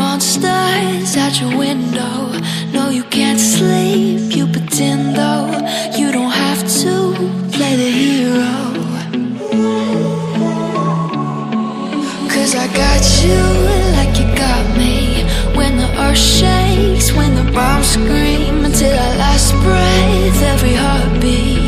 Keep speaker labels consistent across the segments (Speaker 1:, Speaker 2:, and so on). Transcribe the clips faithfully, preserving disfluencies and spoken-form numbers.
Speaker 1: monsters at your window. No, you can't sleep, you pretend though. You don't have to play the hero, 'cause I got you like you got me. When the earth shakes, when the bombs scream, until our last breath, every heartbeat.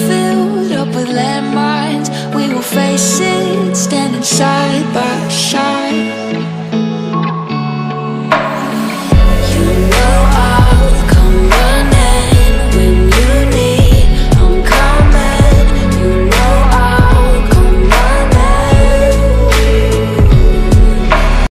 Speaker 1: Face it, standing side by side.